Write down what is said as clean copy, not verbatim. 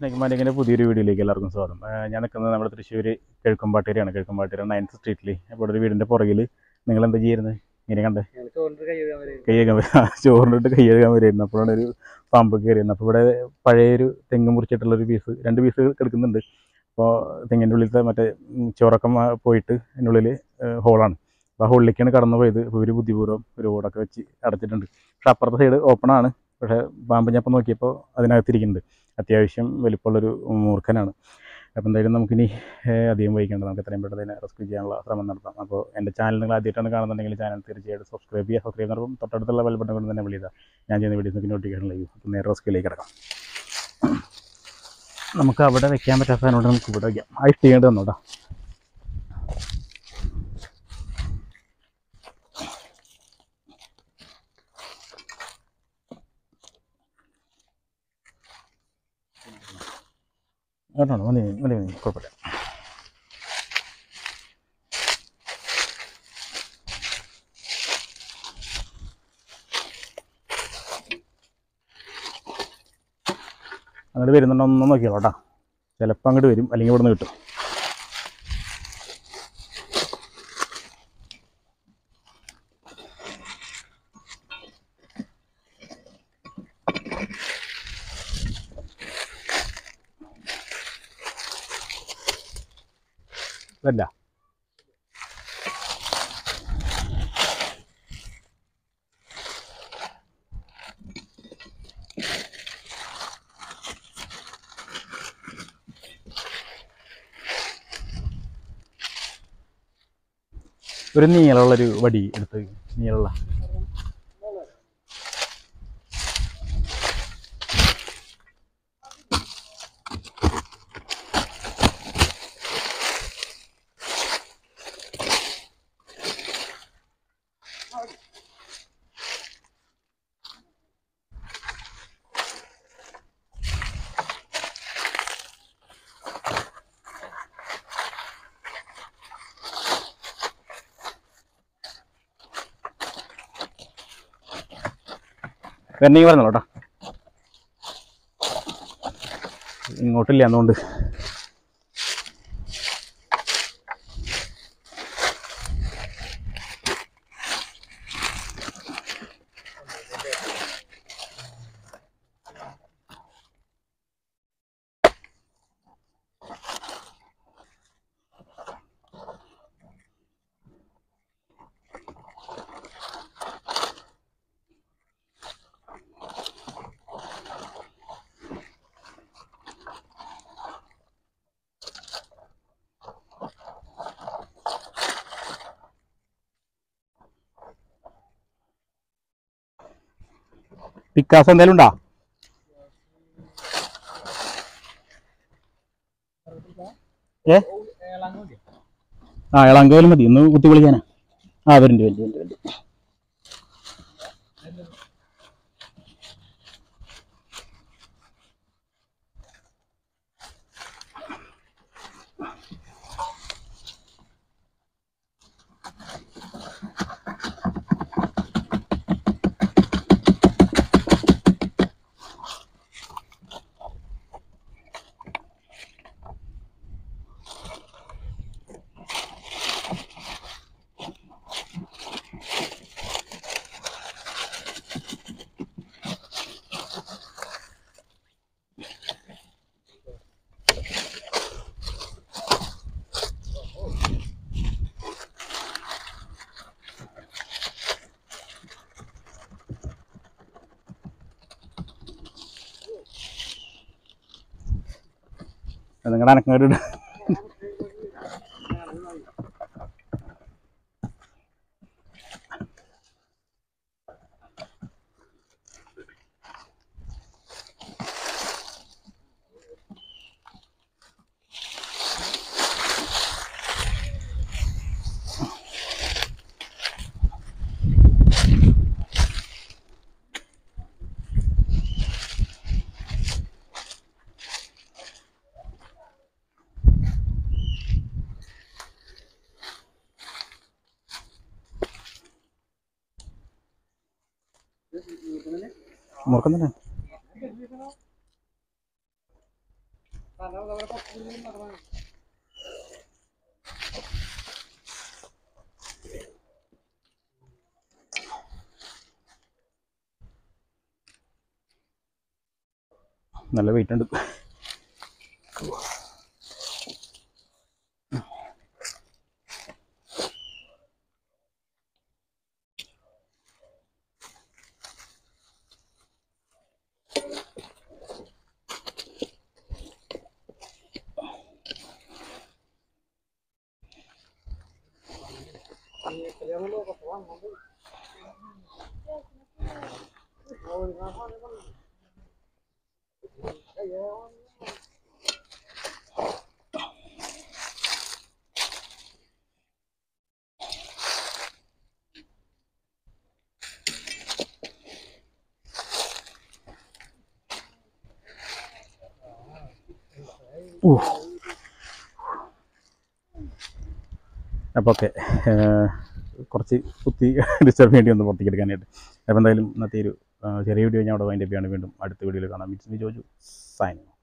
സ്നേഹിക്കുമാരിങ്ങനെ പുതിയൊരു വീഡിയോയിലേക്ക് എല്ലാവർക്കും സ്വാഗതം. ഞാൻ നിൽക്കുന്നത് നമ്മുടെ തൃശ്ശൂർ കിഴക്കുംപാട്ടേരിയാണ്. കിഴക്കുംപാട്ടേരി 9th സ്ട്രീറ്റിൽ. അപ്പോൾ ഒരു വീടിൻ്റെ പുറകിൽ നിങ്ങൾ എന്താ ചെയ്യുന്നത്? ഇങ്ങനെ കണ്ടേ കൈ കഴുകാൻ ചോറിനിട്ട് കൈ കഴുകാൻ വരുമായിരുന്നു. അപ്പോഴാണ് ഒരു പാമ്പ് കയറിയിരുന്നത്. അപ്പോൾ ഇവിടെ പഴയൊരു തെങ്ങ് മുറിച്ചിട്ടുള്ളൊരു രണ്ട് പീസ് കിടക്കുന്നുണ്ട്. അപ്പോൾ തെങ്ങിൻ്റെ ഉള്ളിലത്തെ മറ്റേ ചോറൊക്കെ പോയിട്ട് അതിൻ്റെ ഉള്ളിൽ ഹോളാണ്. അപ്പോൾ ആ ഹോളിലേക്കാണ് കടന്നു പോയത്. അപ്പോൾ ഒരു ബുദ്ധിപൂർവ്വം ഒരു ഓടൊക്കെ വെച്ച് അടച്ചിട്ടുണ്ട്. പക്ഷേ അപ്പുറത്തെ സൈഡ് ഓപ്പണാണ്. പക്ഷേ പാമ്പ് ഞാൻ ഇപ്പോൾ നോക്കിയപ്പോൾ അതിനകത്തിരിക്കുന്നുണ്ട്. അത്യാവശ്യം വലിപ്പമുള്ളൊരു മൂർഖനാണ്. അപ്പോൾ എന്തായാലും നമുക്കിനി അധികം വൈകേണ്ട, നമുക്ക് എത്രയും പെട്ടെന്ന് അതിനെ റെസ്ക്യൂ ചെയ്യാനുള്ള ശ്രമം നടത്താം. അപ്പോൾ എൻ്റെ ചാനൽ നിങ്ങൾ ആദ്യമായിട്ടാണ് കാണുന്നുണ്ടെങ്കിൽ ചാനൽ തീർച്ചയായിട്ടും സബ്സ്ക്രൈബ് ചെയ്യുന്നതും തൊട്ടടുത്തുള്ള ബെൽ ബട്ടൺ കൊണ്ട് തന്നെ വിളിക്കുക. ഞാൻ ചെയ്യുന്ന വീഡിയോസ് നോട്ടിഫിക്കേഷൻ ലഭിക്കും. അപ്പോൾ നേരെ റെസ്ക്യൂയിലേക്ക് കിടക്കാം. നമുക്ക് അവിടെ വെക്കാൻ പറ്റാത്തതിനോട് നമുക്ക് ഇവിടെ വയ്ക്കാം. ആ ഇഷ്ടികേണ്ടി തന്നോട്ടാ. കേട്ടോ, മതി മതി മതി, കുഴപ്പമില്ല. അങ്ങോട്ട് വരുന്നുണ്ടോ ഒന്നും നോക്കിയോളൂ കേട്ടോ. ചിലപ്പോൾ അങ്ങോട്ട് വരും, അല്ലെങ്കിൽ ഇവിടെ നിന്ന് കിട്ടും. അല്ല ഒരു നീളമുള്ളൊരു വടി എടുത്ത്, നീളമുള്ള വരണമെങ്കിൽ പറഞ്ഞോളൂ കേട്ടോ. ഇങ്ങോട്ടില്ല അതുകൊണ്ട്. പിക്കാസ് എന്തായാലും ഉണ്ടോ? ഇളങ്കോലും മതി, ഒന്ന് കുത്തി വിളിക്കാനാ. വരുന്നുണ്ട് വലിയ വലിയ. നിങ്ങളുടെ അനക്കങ്ങോട്ട് മുറുക്കം തന്നെ. നല്ല വെയിറ്റ് ഉണ്ട്. അപ്പോൾ ഓക്കെ, കുറച്ച് കുത്തി ഡിസ്റ്റർബ് വേണ്ടി ഒന്ന് പുറത്തേക്ക് എടുക്കാനായിട്ട്. അപ്പോൾ എന്തായാലും ഇന്നത്തെ ഒരു ചെറിയ വീഡിയോ ഞാൻ അവിടെ വൈൻഡപ്പ് ചെയ്യാണ്. വീണ്ടും അടുത്ത വീഡിയോയിൽ കാണാം. It's me Joju signing.